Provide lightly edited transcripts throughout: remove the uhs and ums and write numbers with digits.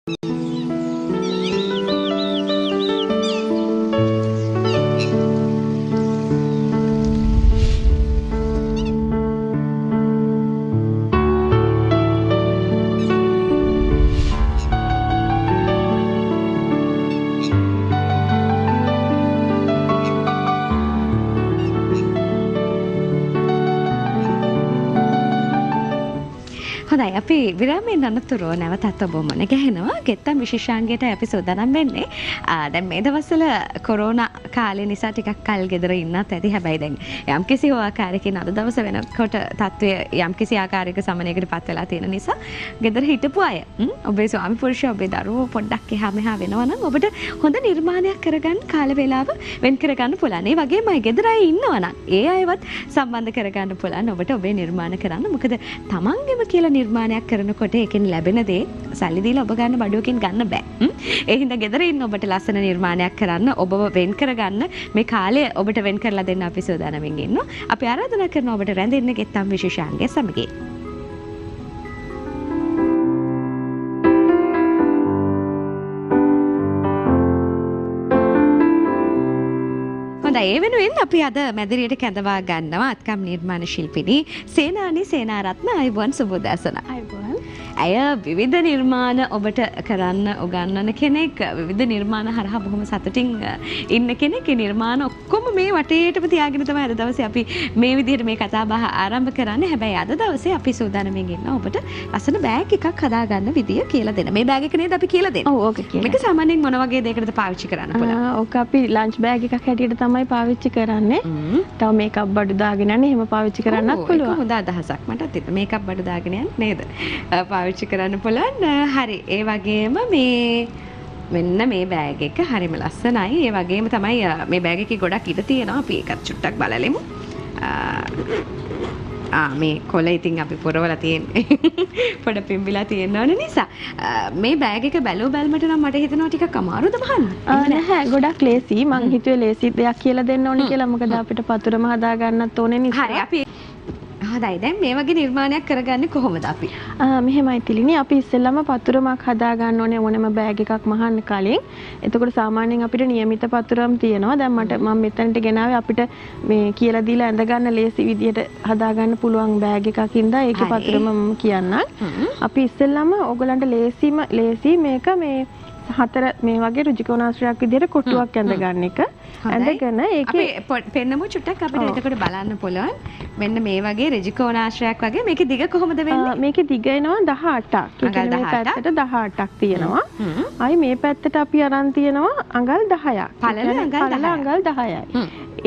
හොඳයි අපි විරාමයෙන් අනතුරු නැවතත් ඔබ මුණ ගැහෙනවා. ගෙත්තම් විශේෂාංගයට අපි සූදානම් වෙන්නේ. දැන් මේ දවස්වල කොරෝනා කාලේ නිසා ටිකක් කල් ගෙදර ඉන්නත් ඇති. හැබැයි දැන් යම්කිසි ආකාරයකින් අද දවස වෙනකොට තත්ත්වය යම්කිසි ආකාරයක සමනයකට පත් වෙලා තියෙන නිසා ගෙදර හිටපු අය ඔබේ ස්වාමි පුරුෂයා ඔබේ දරුවෝ පොඩ්ඩක් එහා මෙහා වෙනවා නම් ඔබට හොඳ නිර්මාණයක් කරගන්න කාල වේලාව වෙන් කරගන්න පුළුවන්. ඒ වගේම අය ගෙදර අය ඉන්නවා නම් ඒ අයවත් සම්බන්ධ කරගන්න පුළුවන් ඔබට ඔබේ නිර්මාණ කරන්න. මොකද තමන්ගෙම කියලා නිර්මාණයක් කරනකොට ඒකෙන් ලැබෙන දේ සල්ලි දීලා ඔබ ගන්න බඩුවකින් ගන්න බෑ. ඒ හින්දා ගෙදර ඉන්න ඔබට ලස්සන නිර්මාණයක් කරන්න ඔබව වෙන් කරගන්න මේ කාලය ඔබට වෙන් කරලා දෙන්න අපි සූදානම්ින් ඉන්නවා. අපි ආරාධනා කරනවා ඔබට රැඳෙන්න ගෙත්තම් විශේෂාංගය සමගින්. ඒ වෙනුවෙන් අපි අද මැදිරියට කැඳවා ගන්නවා අත්කම් නිර්මාණ ශිල්පිනී සේනානි සේනාරත්න අයුබෝවන් සුබෝදෑසන. ඇය විවිධ නිර්මාණ ඔබට කරන්න උගන්වන කෙනෙක්. විවිධ නිර්මාණ හරහා බොහොම සතුටින් ඉන්න කෙනෙක්. ඒ නිර්මාණ ඔක්කොම මේ වටේටම තියාගෙන තමයි අද දවසේ අපි මේ විදිහට මේ කතා බහ ආරම්භ කරන්නේ. හැබැයි අද දවසේ අපි සූදානම්ින් ඉන්නවා ඔබට ලස්සන බෑග් එකක් හදාගන්න විදිය කියලා දෙන්න. මේ බෑග් එක නේද අපි කියලා දෙන්නේ? ඔව් ඕක කියලා. මේක සාමාන්‍යයෙන් මොන වගේ දෙයකටද පාවිච්චි කරන්න පුළුවන්? ඕක අපි ලන්ච් බෑග් එකක් හැටියට තමයි පාවිච්චි කරන්නේ. තව මේකප් බඩු දාගෙන යන්නේ එහෙම පාවිච්චි කරන්නත් පුළුවන්. හොඳ අදහසක් මටත් හිතුණා. මේකප් බඩු දාගෙන යන්නේ නේද? පාවිච්චි කරන්න පුළුවන්. හරි. ඒ වගේම මෙන්න මේ බෑග් එක හරිම ලස්සනයි. ඒ වගේම තමයි මේ බෑග් එකේ ගොඩක් ඉඩ තියෙනවා. අපි ඒකත් චුට්ටක් බලලෙමු. මේ කොළ ඉතින් අපි පුරවලා තියෙන්නේ. පොඩ පිම්බිලා තියෙනවනේ නිසා. මේ බෑග් එක බැලුව බැලමට නම් මට හිතෙනවා ටිකක් අමාරුද බහන්න. නැහැ ගොඩක් ලේසි. මං හිතුවේ ලේසි දෙයක් කියලා දෙන්න ඕනේ කියලා. මොකද අපිට පතුරම හදා ගන්නත් ඕනේ නිසා. හරි අපි හොඳයි දැන් මේ වගේ නිර්මාණයක් කරගන්නේ කොහොමද අපි? මෙහෙමයි තිලිනි අපි ඉස්සෙල්ලාම පතුරමක් හදා ගන්න ඕනේ ඕනෑම බෑග් එකක් මහන්න කලින්. එතකොට සාමාන්‍යයෙන් අපිට નિયમિત පතුරම් තියෙනවා. දැන් මම මෙතනට ගෙනාවේ අපිට මේ කියලා දීලා ඇඳ ගන්න ලේසි විදියට හදා ගන්න පුළුවන් බෑග් එකක් ඉඳලා ඒකේ පතුරම මම කියන්නම්. අපි ඉස්සෙල්ලාම ඕගලන්ට ලේසි මේක මේ හතර මේ වගේ රුචිකෝණාශ්‍රයක් විදියට කොටුවක් ඇඳ ගන්න එක. ඇඳගෙන ඒකේ අපි පෙන්නමු චුට්ටක් අපිට එතකොට බලන්න පුළුවන්. මෙන්න මේ වගේ රුචිකෝණාශ්‍රයක් වගේ මේකේ දිග කොහොමද වෙන්නේ? මේකේ දිග එනවා 18ක්. ඒ කියන්නේ මේ පැත්තට 18ක් තියෙනවා. ආයි මේ පැත්තට අපි අරන් තියෙනවා අඟල් 10ක්. පළල අඟල් 10යි.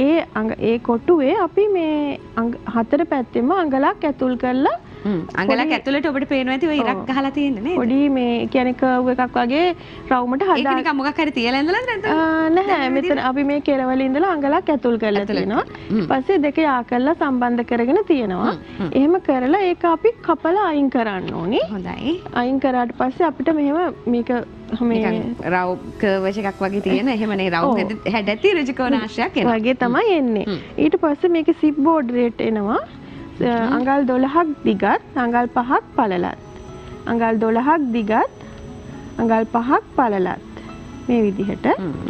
ඒ කොටුවේ අපි මේ හතර පැත්තෙම අඟලක් ඇතුල් කරලා අඟලක් ඇතුළට ඔබට පේනවා ඇති ඔය ඉරක් ගහලා තියෙන්නේ නේද? පොඩි මේ කියන්නේ කර්ව් එකක් වගේ රවුමට හදා. ඒක නිකන් මොකක් හරි තියලා ඉඳලාද නැත්නම්? නැහැ මෙතන අපි මේ කෙරවල ඉඳලා අඟලක් ඇතුල් කරලා තියෙනවා. ඊපස්සේ දෙක යා කරලා සම්බන්ධ කරගෙන තියෙනවා. එහෙම කරලා ඒක අපි කපලා අයින් කරන්න ඕනි. හොඳයි. අයින් කරාට පස්සේ අපිට මෙහෙම මේක මේ රව් කර්ව් එකක් වගේ තියෙන එහෙමනේ රව් හැඩැති රුචිකෝණාශ්‍රයක් එනවා. වගේ තමයි එන්නේ. ඊට පස්සේ මේකේ සිප් බෝඩරේට එනවා. අඟල් 12ක් දිගත් අඟල් 5ක් පළලත් අඟල් 12ක් දිගත් අඟල් 5ක් පළලත් මේ විදිහට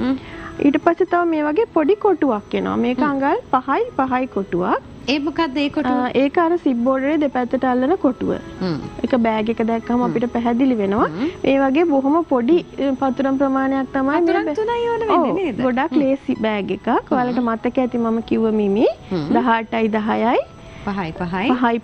ඊට පස්සේ තව මේ වගේ පොඩි කොටුවක් එනවා මේක අඟල් 5යි කොටුවක් ඒ මොකක්ද ඒ කොටුව? ඒක අර සිප් බෝඩරේ දෙපැත්තට අල්ලන කොටුව. ඒක බෑග් එක දැක්කම අපිට පැහැදිලි වෙනවා. මේ වගේ බොහොම පොඩි පතුරම් ප්‍රමාණයක් තමයි පතුරම් තුනයි ඕන වෙන්නේ නේද? ගොඩක් ලේසි බෑග් එකක්. ඔයාලට මතක ඇති මම කිව්ව මිමි 18යි 10යි 5යි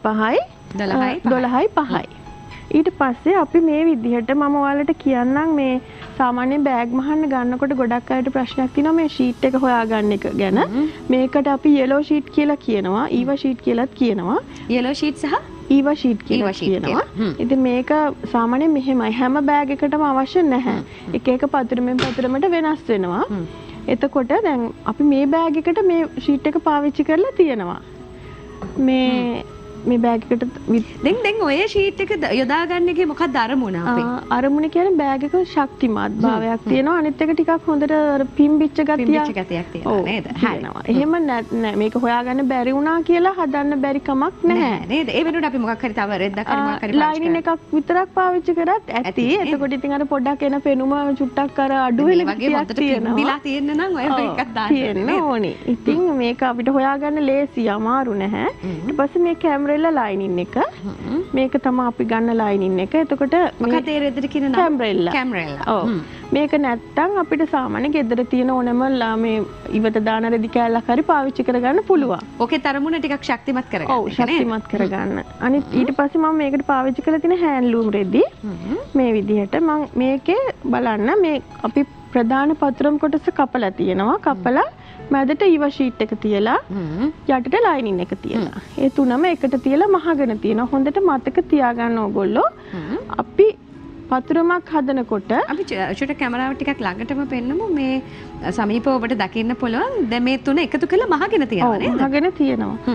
12යි 5යි. ඊට පස්සේ අපි මේ විදිහට මම ඔයාලට කියන්නම් මේ සාමාන්‍ය බෑග් මහන්න ගන්නකොට ගොඩක් අයට ප්‍රශ්නයක් තියෙනවා මේ ෂීට් එක හොයාගන්න එක ගැන. මේකට අපි yellow sheet කියලා කියනවා, eva sheet කියලාත් කියනවා. yellow sheet සහ eva sheet කියලා කියනවා. ඉතින් මේක සාමාන්‍යයෙන් මෙහෙමයි හැම බෑග් එකකටම අවශ්‍ය නැහැ. එක එක පතුරමෙන් පතුරමට වෙනස් වෙනවා. එතකොට දැන් අපි මේ බෑග් එකට මේ ෂීට් එක පාවිච්චි කරලා තියෙනවා. මේ මේ බෑග් එකට දැන් ඔය ෂීට් එක යොදා ගන්න එකේ මොකක්ද අරමුණ අපේ? අරමුණ කියන්නේ බෑග් එක ශක්තිමත් භාවයක් තියෙනවා. අනිත් එක ටිකක් හොඳට පිම්බිච්ච ගතියක් තියෙනවා නේද? හරිනවා. එහෙම නෑ මේක හොයාගන්න බැරි වුණා කියලා හදන්න බැරි කමක් නැහැ නේද? ඒ වෙනුවට අපි මොකක් හරි තව රෙද්දක් හරි මොකක් හරි ලයිනින් එකක් විතරක් පාවිච්චි කරත් ඇති. එතකොට ඉතින් අර පොඩ්ඩක් එන පෙනුම චුට්ටක් අර අඩු වෙන විදියක් තියෙනවා. බිලා තියෙන්න නම් ඔය එකක් දාන්න තියෙන්න ඕනේ. ඉතින් මේක අපිට හොයාගන්න ලේසි අමාරු නැහැ. ඊට පස්සේ මේ කැමරෙල්ලා ලයිනින් එක. මේක තමයි අපි ගන්න ලයිනින් එක. එතකොට මොකද ඒ රෙද්දට කියන නම? කැමරෙල්ලා. ඔව්. මේක නැත්තම් අපිට සාමාන්‍ය ගෙදර තියෙන ඕනම මේ ඉවත දාන රෙදි කෑල්ලක් හරි පාවිච්චි කරගන්න පුළුවන්. ඕකේ තරමුණ ටිකක් ශක්තිමත් කරගන්න. ඔව් ශක්තිමත් කරගන්න. අනිත් ඊට පස්සේ මම මේකට පාවිච්චි කරලා තියෙන හෑන්ඩ්ලූම් රෙදි මේ විදිහට මම මේකේ බලන්න මේ අපි ප්‍රධාන පතුරම් කොටස කපලා තියෙනවා. කපලා මැදට ඊව ෂීට් එක තියලා යටට ලයිනින් එක තියලා. ඒ තුනම එකට තියලා මහගෙන තියෙනවා. හොඳට මතක තියාගන්න ඕගොල්ලෝ. අපි පතුරමක් හදනකොට අපි චුට්ට කැමරාව ටිකක් ළඟටම පෙන්නමු මේ සමීපව ඔබට දකින්න පුළුවන්. දැන් මේ තුන එකතු කරලා මහගෙන තියනවා නේද? මහගෙන තියෙනවා.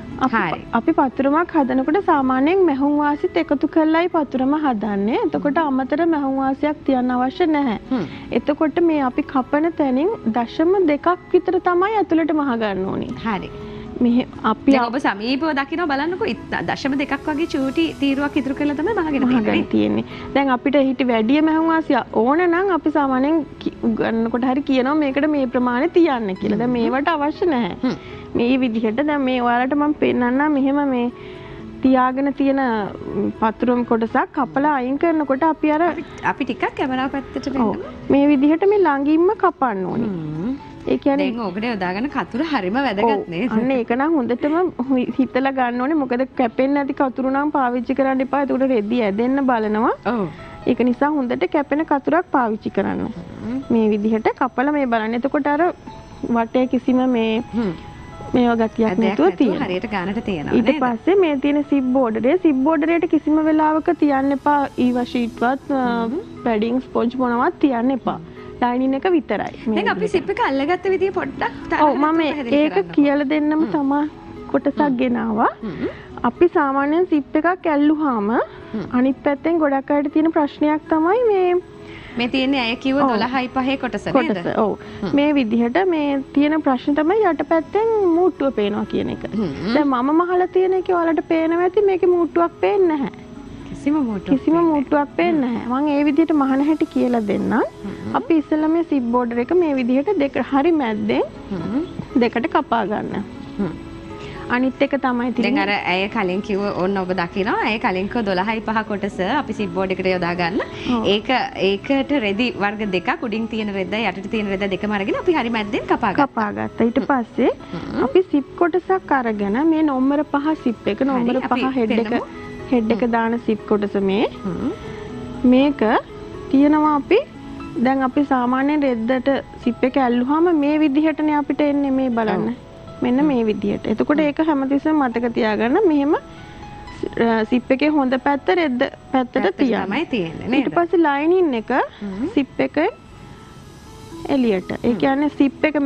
අපි පතුරමක් හදනකොට සාමාන්‍යයෙන් මැහුම් වාසිත් එකතු කරලායි පතුරම හදන්නේ. එතකොට අමතර මැහුම් වාසියක් තියන්න අවශ්‍ය නැහැ. එතකොට මේ අපි කපන තැනින් 0.2ක් විතර තමයි ඇතුළට මහගන්න ඕනේ. හරි. මේ අපි ඔබ සමීපව දකින්න බලන්නකෝ 0.2ක් වගේ චූටි තීරුවක් ඉතුරු කරලා තමයි මහගෙන තියෙන්නේ. දැන් අපිට ඊට වැඩිය මැහුම් වාසිය ඕන නම් අපි සාමාන්‍යයෙන් ගන්නකොට හරි කියනවා මේකට මේ ප්‍රමාණය තියන්න කියලා. දැන් මේවට අවශ්‍ය නැහැ. මේ විදිහට දැන් මේ ඔයාලට මම පෙන්නන්නම් මෙහෙම මේ තියාගෙන තියෙන පතුරුම් කොටසක් කපලා අයින් කරනකොට අපි ටිකක් කැමරාව පැත්තට වෙන්න. මේ විදිහට මේ ළඟින්ම කපන්න ඕනේ. ඒ කියන්නේ දැන් ඕකට යොදාගෙන කතුර හරිම වැදගත් නේද? අන්න ඒක නම් හොඳටම හිතලා ගන්න ඕනේ. මොකද කැපෙන්නේ නැති කතුරු නම් පාවිච්චි කරන්න එපා. ඒකට රෙදි ඇදෙන්න බලනවා. ඔව්. ඒක නිසා හොඳට කැපෙන කතුරක් පාවිච්චි කරන්න. මේ විදිහට කපලා මේ බලන්න. එතකොට අර වටේ කිසිම මේවා ගතියක් නැතුව තියෙනවා. හරියට ගන්නට තියෙනවා නේද? ඊට පස්සේ මේ තියෙන සිප් බෝඩරේට කිසිම වෙලාවක තියන්න එපා. ඊවා ෂීට්වත් පැඩින් ස්පොන්ජ් මොනවත් තියන්න එපා. ලයිනින් එක විතරයි. දැන් අපි සිප් එක අල්ලගත්ත විදිය පොඩ්ඩක් ඔව් මම ඒක කියලා දෙන්නම තමයි කොටසක් ගෙනාවා. අපි සාමාන්‍යයෙන් සිප් එකක් ඇල්ලුවාම අනිත් පැත්තෙන් ගොඩක් අයට තියෙන ප්‍රශ්නයක් තමයි මේ තියෙන්නේ අය කිව්ව 12.5 කොටස නේද? ඔව්. මේ විදිහට මේ තියෙන ප්‍රශ්න තමයි යටපැත්තෙන් මූට්ටුව පේනවා කියන එක. දැන් මම මහලා තියෙන එකේ ඔයාලට පේනවා ඇති මේකේ මූට්ටුවක් පේන්නේ නැහැ. කිසිම මූට්ටුවක් පේන්නේ නැහැ. මම ඒ විදිහට මහන හැටි කියලා දෙන්නම්. අපි ඉස්සෙල්ලා මේ සිප් බෝඩර් එක මේ විදිහට දෙක හරි මැද්දෙන් දෙකට කපා ගන්න. අනිත් එක තමයි තියෙන්නේ. දැන් අර ඇය කලින් කිව්ව ඕන්න ඔබ දකිනවා. ඇය කලින් කිව්ව 12.5 කොටස අපි සිප් බෝඩ් එකට යොදා ගන්න. ඒකට රෙදි වර්ග දෙකක් උඩින් තියෙන රෙද්ද යටට තියෙන රෙද්ද දෙකම අරගෙන අපි හරි මැද්දෙන් කපා ගත්තා. ඊට පස්සේ අපි සිප් කොටසක් අරගෙන මේ නම්බර 5 සිප් එක නම්බර 5 හෙඩ් එක දාන සිප් කොටස මේක තියෙනවා අපි දැන් අපි සාමාන්‍යයෙන් රෙද්දට සිප් එක ඇල්ලුවාම මේ විදිහටනේ අපිට එන්නේ මේ බලන්න. මෙන්න මේ විදිහට. එතකොට ඒක හැමතිස්සෙම මතක තියාගන්න. මෙහෙම සිප් එකේ හොඳ පැත්ත රෙද්ද පැත්තට තියන්නයි තියෙන්නේ නේද? ඊට පස්සේ ලයිනින් එක සිප් එක එළියට. ඒ කියන්නේ සිප් එක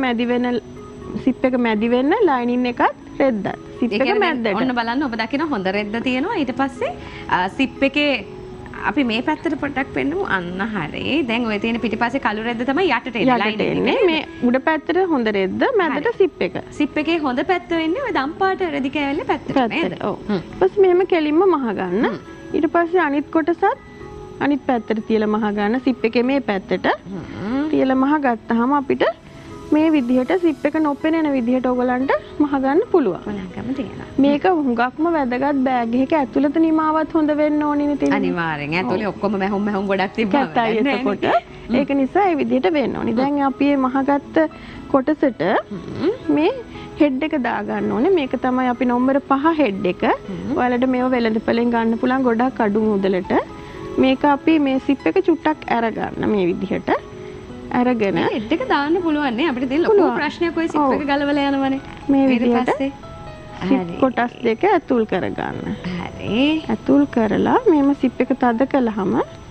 මැදි වෙන්න ලයිනින් එකත් රෙද්ද. සිප් එක මැද්දට. ඔන්න බලන්න ඔබ දකින හොඳ රෙද්ද තියෙනවා. ඊට පස්සේ සිප් එකේ අපි මේ පැත්තට පොඩ්ඩක් පෙන්නමු. අන්න හරි. දැන් ඔය තියෙන පිටිපස්සේ කළු රෙද්ද තමයි යටට එන්නේ. මේ උඩ පැත්තට හොඳ රෙද්ද මැදට සිප් එක. සිප් එකේ හොඳ පැත්ත වෙන්නේ ඔය දම් පාට රෙදි කෑල්ලේ පැත්තට නේද? ඔව්. ඊපස්සේ මෙහෙම කෙලින්ම මහ ගන්න. ඊට පස්සේ අනිත් කොටසත් අනිත් පැත්තට තියලා මහ ගන්න. සිප් එකේ මේ පැත්තට තියලා මහ ගත්තාම අපිට මේ විදිහට සිප් එක නොපෙනෙන විදිහට ඔයගලන්ට මහ ගන්න පුළුවන්. බලන්නකම තියෙනවා. මේක හුඟක්ම වැදගත් බෑග් එකක ඇතුළත නිමාවත් හොඳ වෙන්න ඕනේ නේ තියෙන්නේ. අනිවාර්යෙන්. ඇතුලේ ඔක්කොම මැහුම් ගොඩක් තිබ්බම කැතයි එතකොට. ඒක නිසා මේ විදිහට වෙන්න ඕනේ. දැන් අපි මේ මහගත්ත කොටසට මේ හෙඩ් එක දා ගන්න ඕනේ. මේක තමයි අපි නම්බර 5 හෙඩ් එක. ඔයාලට මේව වෙළඳපොලෙන් ගන්න පුළුවන් ගොඩක් අඩු මුදලට. මේක අපි මේ සිප් එක චුට්ටක් අරගන්න මේ විදිහට. අරගෙන හෙඩ් එක දාන්න පුළුවන් නේ. අපිට තියෙන ලොකු ප්‍රශ්නයක් ඔය සිප් එක ගලවලා යනවනේ. මේ විදිහට සිප් කොටස් දෙක ඇතුල් කරගන්න. හරි. ඇතුල් කරලා මේම සිප් එක තද කළාම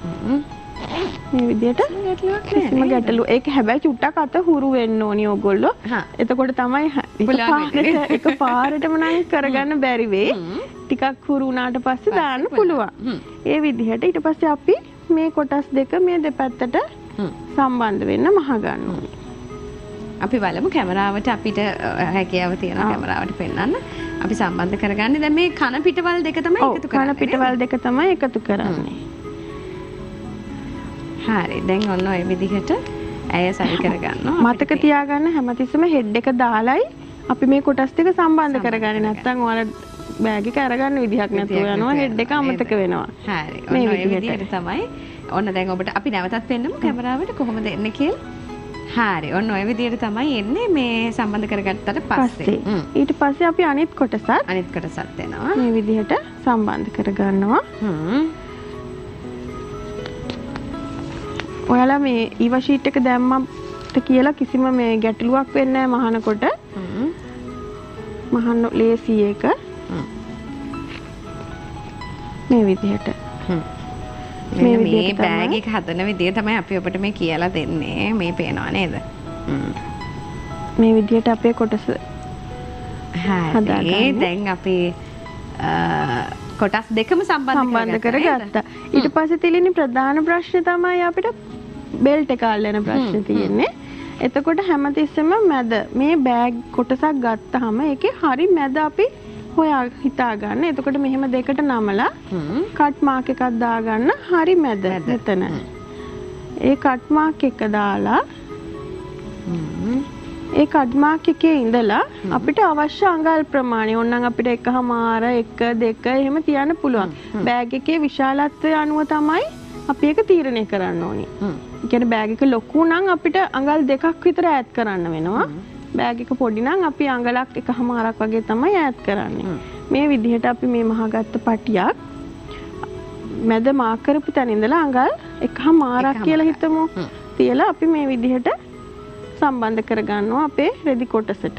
මේ විදිහට කිසිම ගැටලු ඒක හැබැයි චුට්ටක් අත හුරු වෙන්න ඕනි ඕගොල්ලෝ. එතකොට තමයි එක පාරටම නම් කරගන්න බැරි වෙයි. ටිකක් හුරු වුණාට පස්සේ දාන්න පුළුවන්. ඒ විදිහට ඊට පස්සේ අපි මේ කොටස් දෙක මේ දෙපැත්තට සම්බන්ධ වෙන්න මහ ගන්නවා. අපි බලමු කැමරාවට අපිට හැකියාව තියෙනවා කැමරාවට පෙන්වන්න. අපි සම්බන්ධ කරගන්නේ දැන් මේ කන පිටවල් දෙක තමයි එකතු කරන්නේ. කන පිටවල් දෙක තමයි එකතු කරන්නේ. හරි. දැන් ඔන්න ඔය විදිහට ඇය සවි කරගන්නවා. මතක තියාගන්න හැමතිස්සෙම හෙඩ් එක දාලයි අපි මේ කොටස් දෙක සම්බන්ධ කරගන්නේ. නැත්නම් ඔයාලා බෑග් එක අරගන්න විදිහක් නැතුව යනවා හෙඩ් එක අමතක වෙනවා. හරි. ඔන්න ඔය විදිහට තමයි. ඔන්න දැන් ඔබට අපි නැවතත් පෙන්නමු කැමරාවට කොහොමද එන්නේ කියලා. හරි. ඔන්න ඔය විදිහට තමයි එන්නේ මේ සම්බන්ධ කරගත්තට පස්සේ. ඊට පස්සේ අපි අනිත් කොටසත් එනවා. මේ විදිහට සම්බන්ධ කරගන්නවා. ඔයාලා මේ ඊවා ෂීට් එක දැම්මත් කියලා කිසිම මේ ගැටලුවක් වෙන්නේ නැහැ මහනකොට. මහන්න ලේසි එක. මේ විදිහට. මේ බෑග් එක හදන විදිය තමයි අපි ඔබට මේ කියලා දෙන්නේ. මේ පේනවා නේද? මේ විදිහට අපේ කොටස හදාගන්න. දැන් අපි කොටස් දෙකම සම්බන්ධ කරගත්තා. ඊට පස්සේ තියෙන ප්‍රධාන ප්‍රශ්නේ තමයි අපිට බෙල්ට් එක අල්ලන ප්‍රශ්නේ තියෙන්නේ. එතකොට හැමතිස්සෙම මැද මේ බෑග් කොටසක් ගත්තාම ඒකේ හරි මැද අපි හොයා හිතා ගන්න. එතකොට මෙහෙම දෙකට නමලා කට් මාක් එකක් දාගන්න හරි මැද මෙතන. ඒ කට් මාක් එක දාලා ඒ කට් මාක් එකේ ඉඳලා අපිට අවශ්‍ය අඟල් ප්‍රමාණය ඕනනම් අපිට 1.5 1 2 එහෙම තියන්න පුළුවන්. බෑග් එකේ විශාලත්වය අනුව තමයි අපි ඒක තීරණය කරන්න ඕනි. ඒ කියන්නේ බෑග් එක ලොකු නම් අපිට අඟල් දෙකක් විතර ඈඩ් කරන්න වෙනවා. බෑග් එක පොඩි නම් අපි අඟලක් 1.5ක් වගේ තමයි ඈඩ් කරන්නේ. මේ විදිහට අපි මේ මහගත්ත පටියක් මැද මාක් කරපු තැන ඉඳලා අඟල් 1.5ක් කියලා හිතමු. තියලා අපි මේ විදිහට සම්බන්ධ කරගන්නවා අපේ රෙදි කොටසට.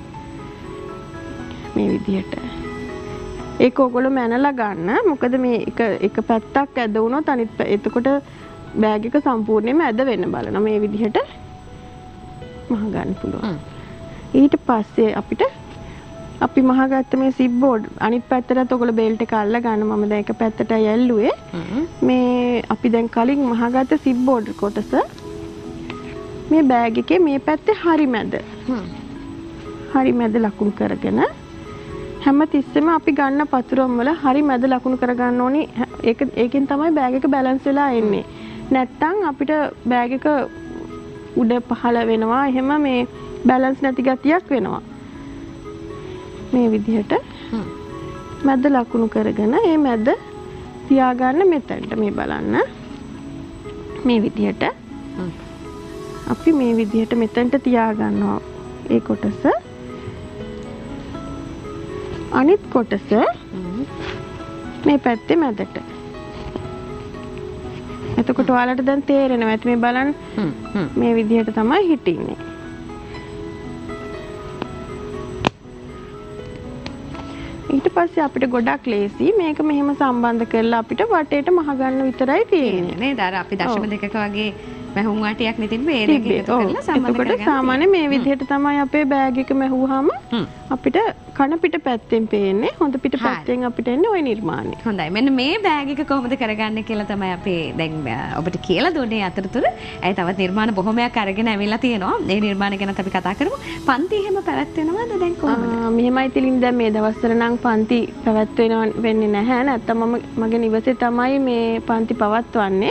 මේ විදිහට. ඒක ඔයගොල්ලෝ මැනලා ගන්න. මොකද මේ එක පැත්තක් ඇද වුණොත් අනිත් එතකොට බෑග් එක සම්පූර්ණයෙන්ම ඇද වෙන්න බලනවා. මේ විදිහට මහ ගන්න පුළුවන්. ඊට පස්සේ අපිට අපි මහගත්ත මේ සිප් බෝඩ් අනිත් පැත්තට ඔයගොල්ලෝ බෙල්ට් එක අල්ල ගන්න. මම දැන් එක පැත්තටයි ඇල්ලුවේ. මේ අපි දැන් කලින් මහගත්ත සිප් බෝඩ් කොටස මේ බෑග් එකේ මේ පැත්තේ හරි මැද. හරි මැද ලකුණු කරගෙන හැම තිස්සෙම අපි ගන්න පතුරම් වල හරි මැද ලකුණු කරගන්න ඕනි. ඒකෙන් තමයි බෑග් එක බැලන්ස් වෙලා එන්නේ. නැත්තම් අපිට බෑග් එක උඩ පහළ වෙනවා. එහෙම මේ බැලන්ස් නැති ගතියක් වෙනවා. මේ විදිහට මැද ලකුණු කරගෙන මේ මැද තියාගන්න මෙතනට මේ බලන්න. මේ විදිහට අපි මේ විදිහට මෙතනට තියාගන්නවා ඒ කොටස. අනිත් කොටස මේ පැත්තේ මැදට. එතකොට ඔයාලට දැන් තේරෙනවා ඇති මේ බලන්න. මේ විදිහට තමයි හිටින්නේ. ඊට පස්සේ අපිට ගොඩක් ලේසි මේක මෙහෙම සම්බන්ධ කරලා අපිට වටේට මහ ගන්න විතරයි තියෙන්නේ නේද? අර අපි දශම දෙකක වගේ මැහුම් වටියක් නෙතින් මේ දෙක එකතු කරලා සම්බන්ධ කරගන්න. එතකොට සාමාන්‍ය මේ විදිහට තමයි අපේ බෑග් එක මැහුවාම අපිට කන පිට පැත්තෙන් පේන්නේ. හොඳ පිට පැත්තෙන් අපිට එන්නේ ওই නිර්මාණය. හොඳයි. මෙන්න මේ බෑග් එක කොහොමද කරගන්නේ කියලා තමයි අපි දැන් ඔබට කියලා දුන්නේ අතරතුර. ඒ තවත් නිර්මාණ බොහොමයක් අරගෙන ඇවිල්ලා තියෙනවා. මේ නිර්මාණ ගැනත් අපි කතා කරමු. පන්ති එහෙම පැවැත්වෙනවද දැන් කොහොමද? මෙහෙමයි තිලින් දැන් මේ දවස්වල නම් පන්ති පැවැත්වෙනව වෙන්නේ නැහැ. නැත්තම් මගේ නිවසේ තමයි මේ පන්ති පවත්වන්නේ.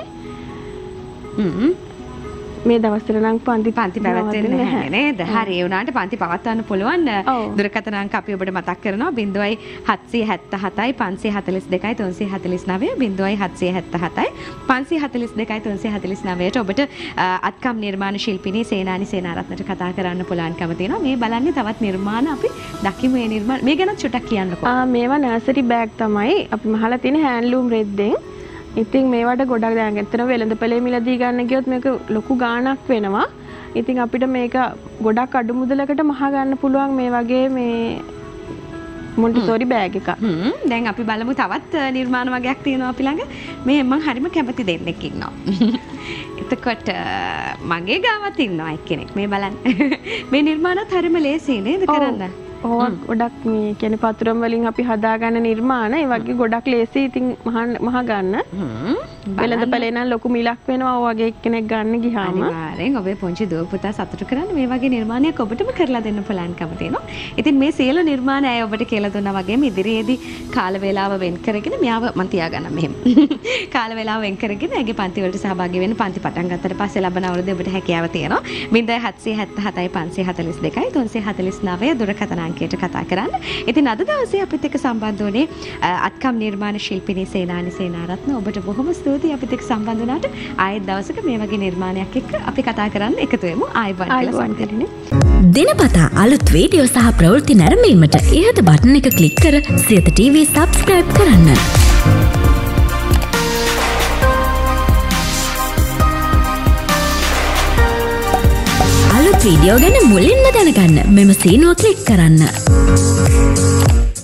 මේ දවස්වල නම් පන්ති පැවැත්වෙන්නේ නැහැ නේද? හරි. ඒ වුණාට පන්ති පවත්වන්න පුළුවන්. දුරකථන අංක අපි ඔබට මතක් කරනවා 0777යි 542යි 349 0777යි 542යි 349ට ඔබට අත්කම් නිර්මාණ ශිල්පිනී සේනානි සේනාරත්නට කතා කරන්න පුළුවන්කම තියෙනවා. මේ බලන්නේ තවත් නිර්මාණ අපි දකිමු. මේ නිර්මාණ මේ ගැන චුට්ටක් කියන්නකෝ. මේවා නර්සරි බෑග් තමයි අපි මහලා තියෙන හෑන්ඩ්ලූම් රෙද්දෙන්. ඉතින් මේවට ගොඩක් දැන් ඇත්තට වෙළඳපොලේ මිලදී ගන්න ගියොත් මේක ලොකු ගාණක් වෙනවා. ඉතින් අපිට මේක ගොඩක් අඩු මුදලකට මහ ගන්න පුළුවන් මේ වගේ මේ මොන්ටිසෝරි බෑග් එකක්. දැන් අපි බලමු තවත් නිර්මාණ වගේක් තියෙනවා අපි ළඟ. මේ මම හරිම කැමති දෙන්නෙක් ඉන්නවා. එතකොට මගේ ගාවත් ඉන්නවා එක්කෙනෙක් මේ බලන්න. මේ නිර්මාණත් හරිම ලේසියි නේද කරන්න? ඕවා ගොඩක් මේ කියන්නේ පතුරම් වලින් අපි හදාගන්න නිර්මාණ ඒ වගේ ගොඩක් ලේසි ඉතින් මහ ගන්න. වෙළඳ පළේ නම් ලොකු මිලක් වෙනවා ඔය වගේ එක්කෙනෙක් ගන්න ගියාම. අනිවාර්යෙන් ඔබේ පුංචි දුව පුතා සතුටු කරන්න මේ වගේ නිර්මාණයක් ඔබටම කරලා දෙන්න පුළුවන්කම තියෙනවා. ඉතින් මේ සියලු නිර්මාණ අය ඔබට කියලා දුන්නා වගේම ඉදිරියේදී කාල වේලාව වෙන් කරගෙන මෙයාව මම තියාගන්නම් මෙහෙම. කාල වේලාව වෙන් කරගෙන ඇගේ පන්ති වලට සහභාගී වෙන්න පන්ති පටන් ගත්තට පස්සේ ලබන අවුරුද්දේ ඔබට හැකියාව තියෙනවා. 0777 542 349 දුරකථන අංකයට කතා කරන්න. ඉතින් අද දවසේ අපිත් එක්ක සම්බන්ධ වුණේ අත්කම් නිර්මාණ ශිල්පිනී සේනානි සේනාරත්න. ඔබට බොහොම ස්තුතියි අපිත් එක්ක සම්බන්ධ වුණාට. ආයෙත් දවසක මේ වගේ නිර්මාණයක් එක්ක අපි කතා කරන්න එකතු වෙමු. ආයෙත් දිනපතා අලුත් වීඩියෝ සහ ප්‍රවෘත්ති නැරඹීමට ඉහත බටන් එක ක්ලික් කර සියත TV subscribe කරන්න. අලුත් වීඩියෝ ගැන මුලින්ම දැනගන්න මෙම සීනුව ක්ලික් කරන්න.